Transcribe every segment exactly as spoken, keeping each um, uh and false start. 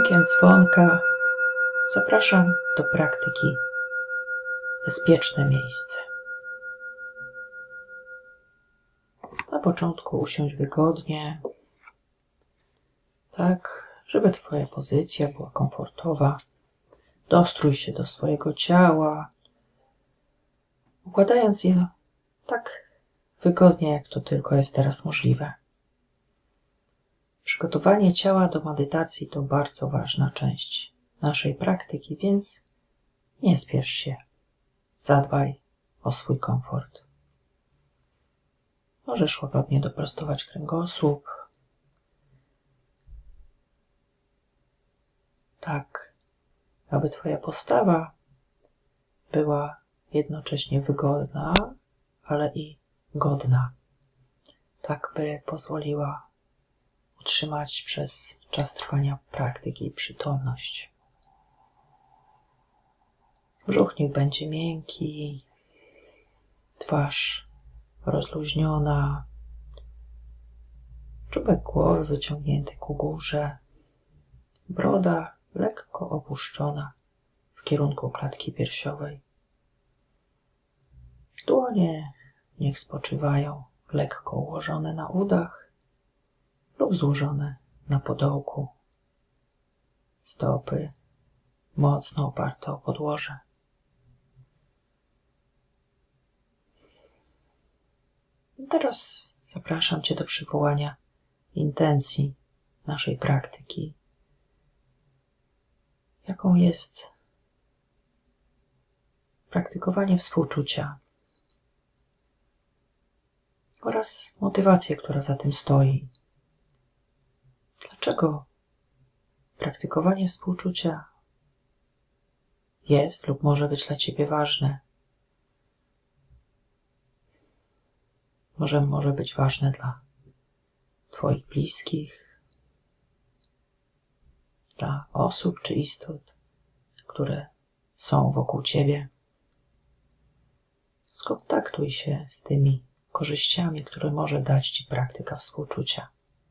dźwiękiem dzwonka zapraszam do praktyki bezpieczne miejsce. Na początku usiądź wygodnie, tak, żeby Twoja pozycja była komfortowa. Dostrój się do swojego ciała, układając je tak wygodnie, jak to tylko jest teraz możliwe. Przygotowanie ciała do medytacji to bardzo ważna część naszej praktyki, więc nie spiesz się. Zadbaj o swój komfort. Możesz łagodnie doprostować kręgosłup, tak, aby Twoja postawa była jednocześnie wygodna, ale i godna, tak by pozwoliła utrzymać przez czas trwania praktyki przytomność. Brzuch niech będzie miękki, twarz rozluźniona, czubek głowy wyciągnięty ku górze, broda lekko opuszczona w kierunku klatki piersiowej. Dłonie niech spoczywają lekko ułożone na udach lub złożone na podołku. Stopy mocno oparte o podłoże. Teraz zapraszam Cię do przywołania intencji naszej praktyki, jaką jest praktykowanie współczucia oraz motywację, która za tym stoi. Dlaczego praktykowanie współczucia jest lub może być dla Ciebie ważne? Może może być ważne dla Twoich bliskich, dla osób czy istot, które są wokół Ciebie. Skontaktuj się z tymi korzyściami, które może dać Ci praktyka współczucia.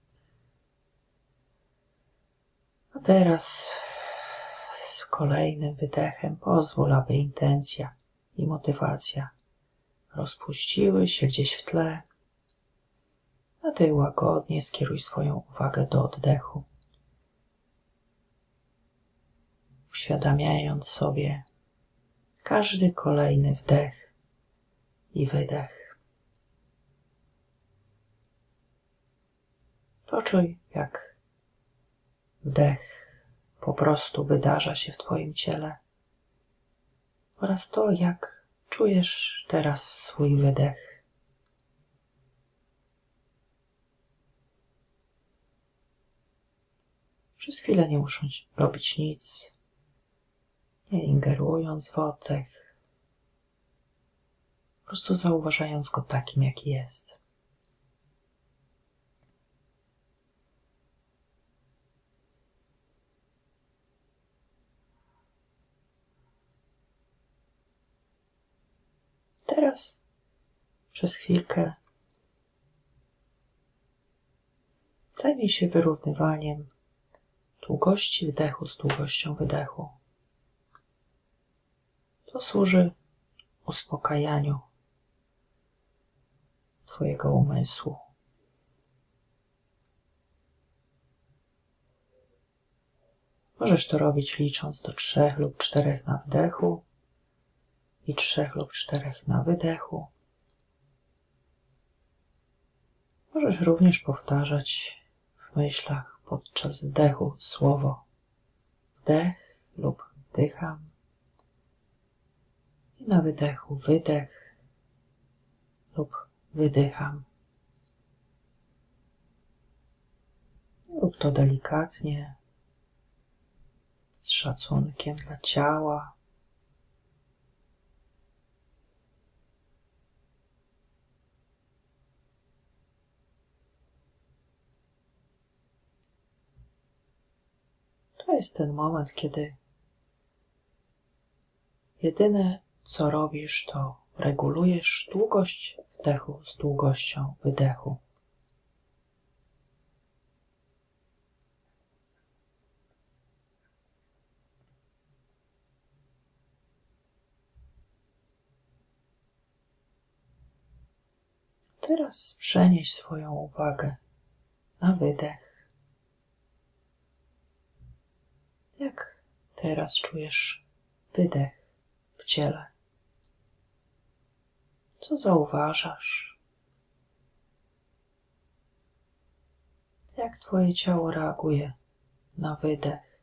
A teraz z kolejnym wydechem pozwól, aby intencja i motywacja rozpuściły się gdzieś w tle, a Ty łagodnie skieruj swoją uwagę do oddechu, uświadamiając sobie każdy kolejny wdech i wydech. Poczuj, jak wdech po prostu wydarza się w Twoim ciele oraz to, jak czujesz teraz swój wydech. Przez chwilę nie musisz robić nic, nie ingerując w oddech, po prostu zauważając go takim, jaki jest. Teraz przez chwilkę zajmij się wyrównywaniem długości wdechu z długością wydechu. To służy uspokajaniu Twojego umysłu. Możesz to robić licząc do trzech lub czterech na wdechu i trzech lub czterech na wydechu. Możesz również powtarzać w myślach podczas wdechu słowo wdech lub wdycham i na wydechu wydech lub wydycham. Rób to delikatnie, z szacunkiem dla ciała. To jest ten moment, kiedy jedyne co robisz, to regulujesz długość wdechu z długością wydechu. Teraz przenieś swoją uwagę na wydech. Jak teraz czujesz wydech w ciele? Co zauważasz? Jak twoje ciało reaguje na wydech?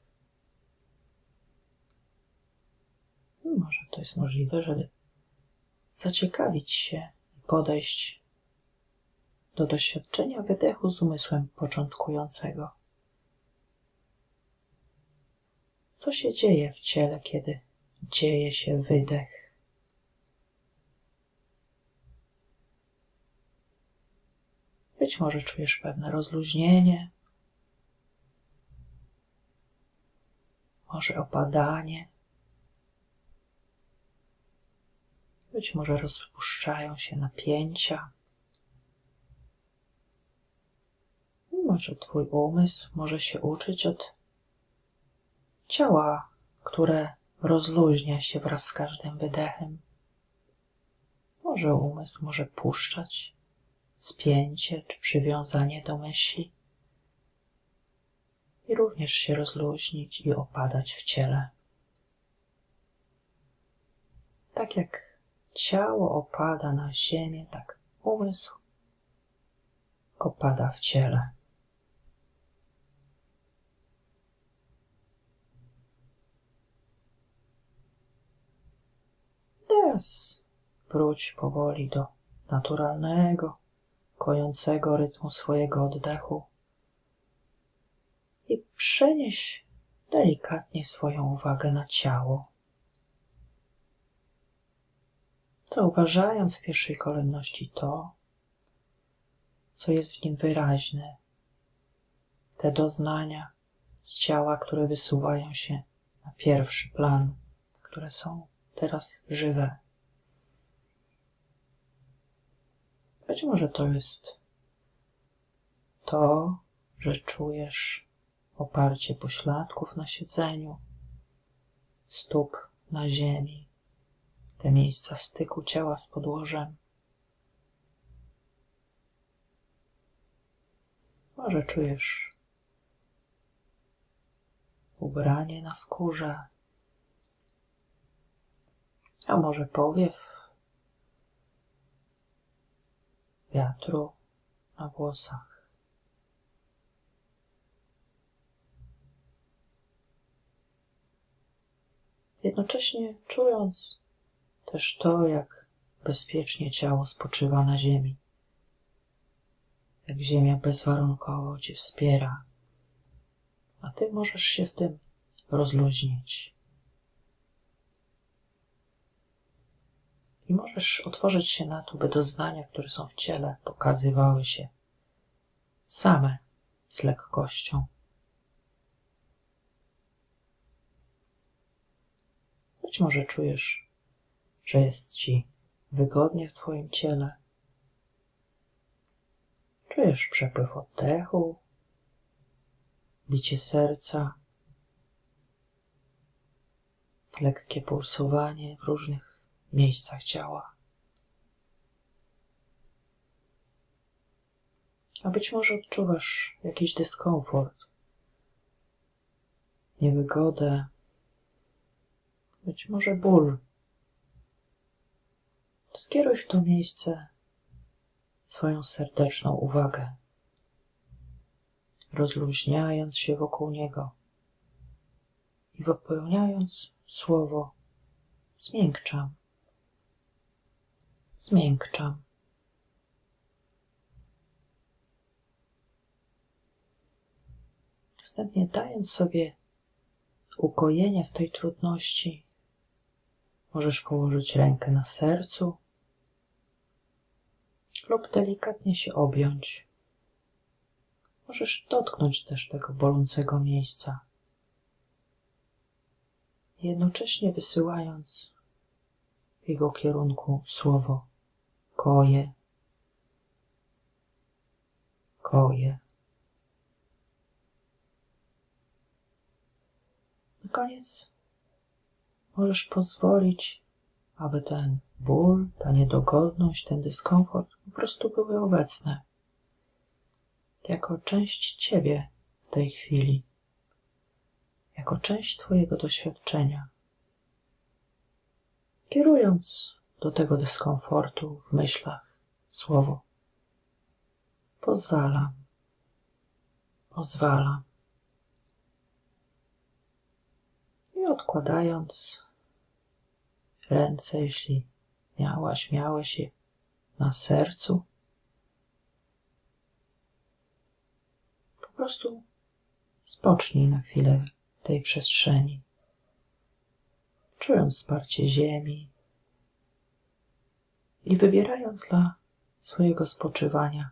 Może to jest możliwe, żeby zaciekawić się i podejść do doświadczenia wydechu z umysłem początkującego. Co się dzieje w ciele, kiedy dzieje się wydech? Być może czujesz pewne rozluźnienie, może opadanie, być może rozpuszczają się napięcia. Może twój umysł może się uczyć od ciała, które rozluźnia się wraz z każdym wydechem. Może umysł może puszczać spięcie czy przywiązanie do myśli i również się rozluźnić i opadać w ciele. Tak jak ciało opada na ziemię, tak umysł opada w ciele. Teraz wróć powoli do naturalnego, kojącego rytmu swojego oddechu i przenieś delikatnie swoją uwagę na ciało, zauważając w pierwszej kolejności to, co jest w nim wyraźne, te doznania z ciała, które wysuwają się na pierwszy plan, które są teraz żywe. Być może to jest to, że czujesz oparcie pośladków na siedzeniu, stóp na ziemi, te miejsca styku ciała z podłożem. Może czujesz ubranie na skórze, a może powiew wiatru na włosach. Jednocześnie czując też to, jak bezpiecznie ciało spoczywa na ziemi, jak ziemia bezwarunkowo cię wspiera, a ty możesz się w tym rozluźnić. I możesz otworzyć się na to, by doznania, które są w ciele, pokazywały się same z lekkością. Być może czujesz, że jest ci wygodnie w twoim ciele. Czujesz przepływ oddechu, bicie serca, lekkie pulsowanie w różnych miejscach ciała. A być może odczuwasz jakiś dyskomfort, niewygodę, być może ból. Skieruj w to miejsce swoją serdeczną uwagę, rozluźniając się wokół niego i wypełniając słowo zmiękczam, zmiękczam. Następnie dając sobie ukojenie w tej trudności, możesz położyć rękę na sercu lub delikatnie się objąć. Możesz dotknąć też tego bolącego miejsca, jednocześnie wysyłając w jego kierunku słowo koje, koje. Na koniec możesz pozwolić, aby ten ból, ta niedogodność, ten dyskomfort po prostu były obecne, jako część ciebie w tej chwili, jako część twojego doświadczenia, kierując do tego dyskomfortu w myślach słowo pozwalam, pozwalam i odkładając ręce, jeśli miałaś, miałeś je na sercu, po prostu spocznij na chwilę w tej przestrzeni, czując wsparcie ziemi i wybierając dla swojego spoczywania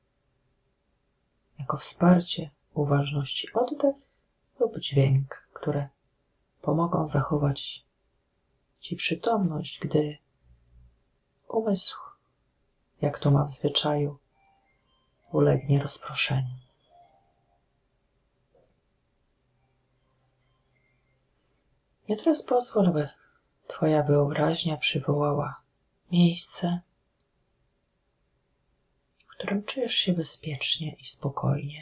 jako wsparcie uważności oddech lub dźwięk, które pomogą zachować ci przytomność, gdy umysł, jak to ma w zwyczaju, ulegnie rozproszeniu. I teraz pozwól, by twoja wyobraźnia przywołała miejsce, w którym czujesz się bezpiecznie i spokojnie.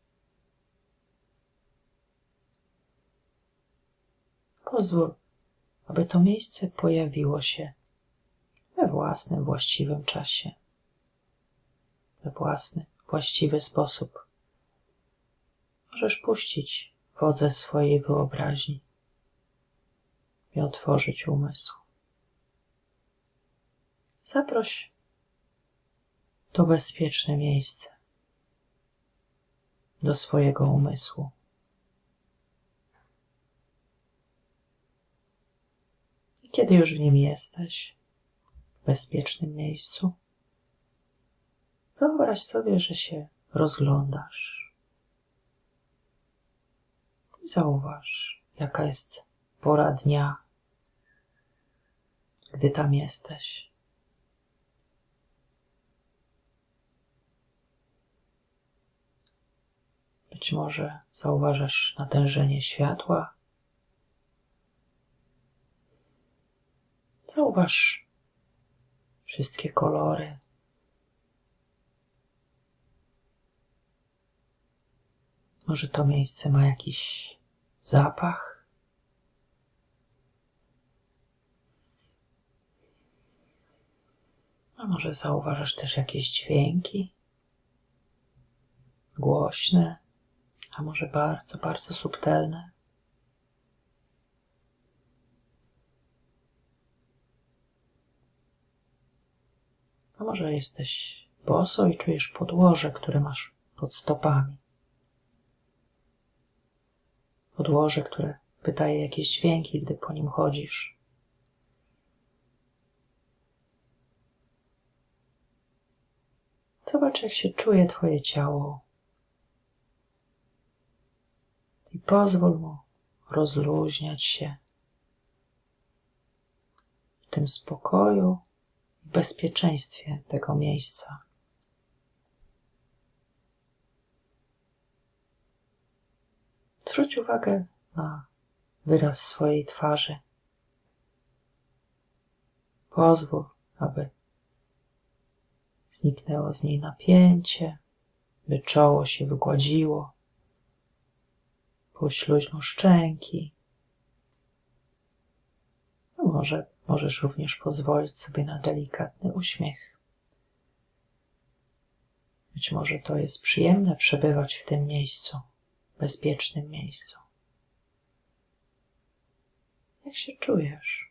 Pozwól, aby to miejsce pojawiło się we własnym, właściwym czasie, we własny, właściwy sposób. Możesz puścić wodze swojej wyobraźni i otworzyć umysł. Zaproś to bezpieczne miejsce do swojego umysłu. I kiedy już w nim jesteś, w bezpiecznym miejscu, wyobraź sobie, że się rozglądasz i zauważ, jaka jest pora dnia, gdy tam jesteś. Być może zauważasz natężenie światła. Zauważ wszystkie kolory. Może to miejsce ma jakiś zapach. A może zauważasz też jakieś dźwięki, głośne, a może bardzo, bardzo subtelne. A może jesteś boso i czujesz podłoże, które masz pod stopami. Podłoże, które wydaje jakieś dźwięki, gdy po nim chodzisz. Zobacz, jak się czuje twoje ciało i pozwól mu rozluźniać się w tym spokoju i bezpieczeństwie tego miejsca. Zwróć uwagę na wyraz swojej twarzy. Pozwól, aby zniknęło z niej napięcie, by czoło się wygładziło. Puść luźno szczęki. A może możesz również pozwolić sobie na delikatny uśmiech. Być może to jest przyjemne przebywać w tym miejscu, bezpiecznym miejscu. Jak się czujesz?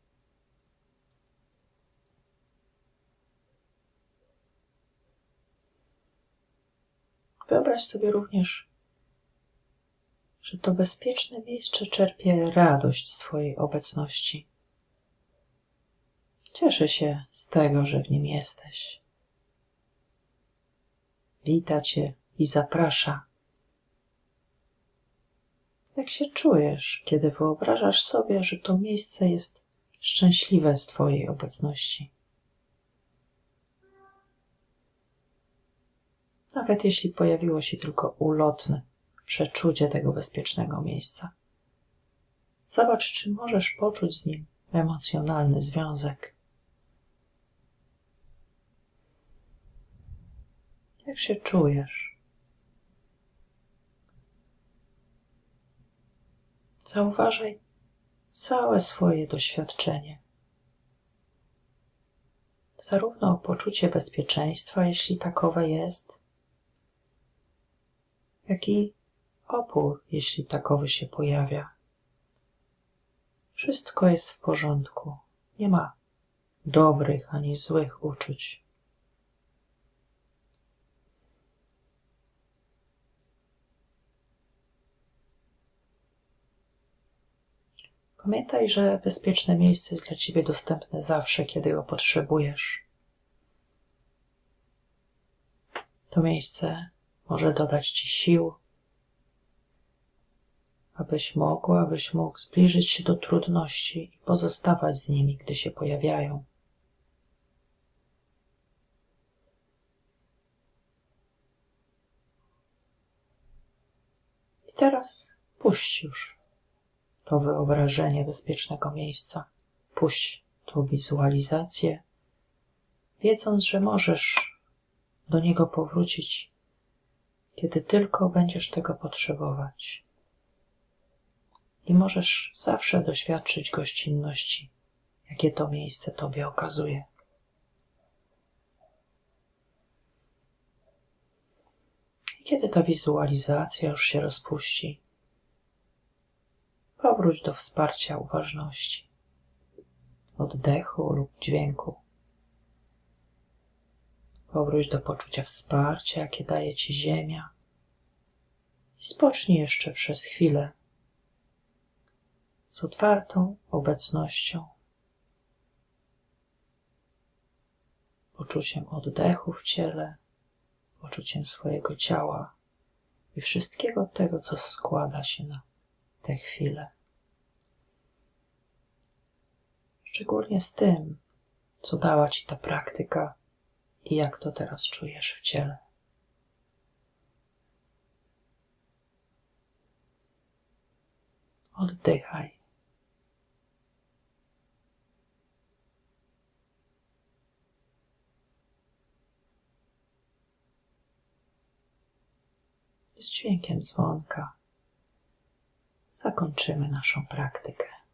Wyobraź sobie również, że to bezpieczne miejsce czerpie radość z twojej obecności. Cieszy się z tego, że w nim jesteś. Wita cię i zaprasza. Jak się czujesz, kiedy wyobrażasz sobie, że to miejsce jest szczęśliwe z twojej obecności? Nawet jeśli pojawiło się tylko ulotne przeczucie tego bezpiecznego miejsca. Zobacz, czy możesz poczuć z nim emocjonalny związek. Jak się czujesz? Zauważaj całe swoje doświadczenie. Zarówno poczucie bezpieczeństwa, jeśli takowe jest, jak i opór, jeśli takowy się pojawia. Wszystko jest w porządku. Nie ma dobrych ani złych uczuć. Pamiętaj, że bezpieczne miejsce jest dla ciebie dostępne zawsze, kiedy go potrzebujesz. To miejsce może dodać ci sił, abyś mógł, abyś mógł zbliżyć się do trudności i pozostawać z nimi, gdy się pojawiają. I teraz puść już to wyobrażenie bezpiecznego miejsca. Puść tą wizualizację, wiedząc, że możesz do niego powrócić, kiedy tylko będziesz tego potrzebować. I możesz zawsze doświadczyć gościnności, jakie to miejsce tobie okazuje. I kiedy ta wizualizacja już się rozpuści, powróć do wsparcia uważności, oddechu lub dźwięku. Powróć do poczucia wsparcia, jakie daje ci ziemia. I spocznij jeszcze przez chwilę z otwartą obecnością, poczuciem oddechu w ciele, poczuciem swojego ciała i wszystkiego tego, co składa się na tę chwilę. Szczególnie z tym, co dała ci ta praktyka i jak to teraz czujesz w ciele. Oddychaj. Z dźwiękiem dzwonka zakończymy naszą praktykę.